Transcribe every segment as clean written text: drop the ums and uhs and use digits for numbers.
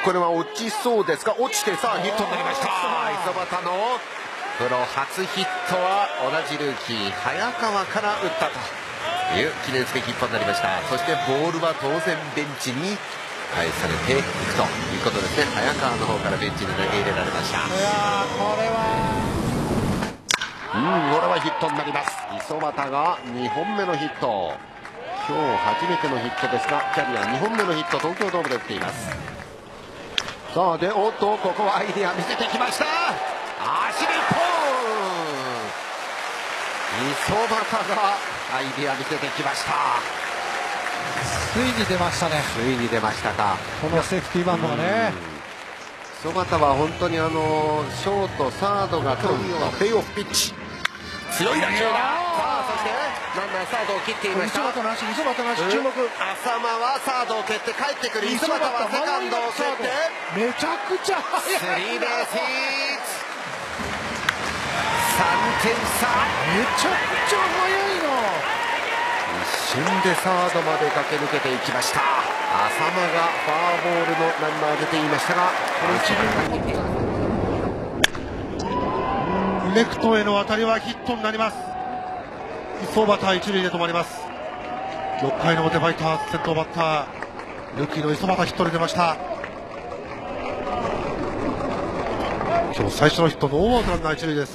これは落ちそうですが、落ちてさあヒットになりました。磯端のプロ初ヒットは同じルーキー早川から打ったという記念すべき一本になりました。そしてボールは当然ベンチに返されていくということですね。早川の方からベンチに投げ入れられました。 いやこれはヒットになります。磯端が2本目のヒット、今日初めてのヒットですがキャリア2本目のヒット、東京ドームで打っています。さあでおっとここはアイデア見せてきました。足で一本、磯端がアイデア見せてきました。 ついに出ましたね。 ついに出ましたか。 このセーフティーバントがね、 磯端は本当にショートサードが取るようなペイオフピッチ、強い打球だ。さあそしてランナーサードを切っていました。 磯端なし注目。 浅間はサードを蹴って帰ってくる。磯端はセカンドを蹴ってめちゃくちゃ速い。 スリーベースヒット、3点差。 めちゃくちゃ速いな。 一瞬でサードまで駆け抜けていきました。浅間がフォアボールのランナー出ていましたが、この一塁にレフトへの当たりはヒットになります。磯端一塁で止まります。6回の表ファイターズ先頭バッタールーキーの磯端ヒットで出ました。今日最初のヒット、ノーアウトランナー一塁です。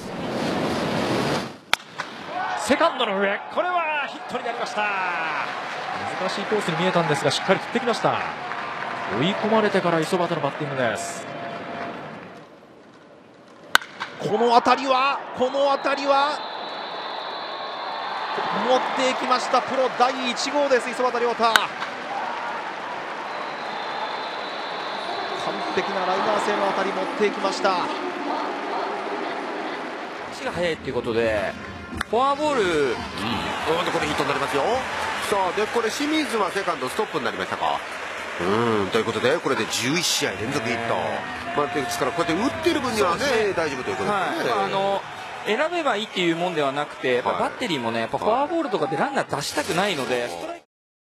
セカンドの上、これはヒットになりました。難しいコースに見えたんですがしっかり振ってきました。追い込まれてから磯端のバッティングです。 この当たりは持っていきました。プロ第1号です。磯端亮太、完璧なライナー性の当たり持っていきました。 足が速いっていうことでフォアボール、 これヒットになりますよ。さあでこれ清水はセカンドストップになりましたか。ということでこれで11試合連続ヒット、ですからこうやって打ってる分にはね大丈夫ということですね。 選べばいいっていうもんではなくて、バッテリーもねやっぱフォアボールとかでランナー出したくないので。